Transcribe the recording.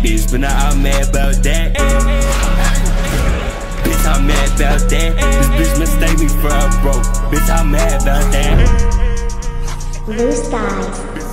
bitch, but now I'm mad about that. Bitch, I'm mad about that. This bitch mistake me for a broke. Bitch, I'm mad about that. Blue skies.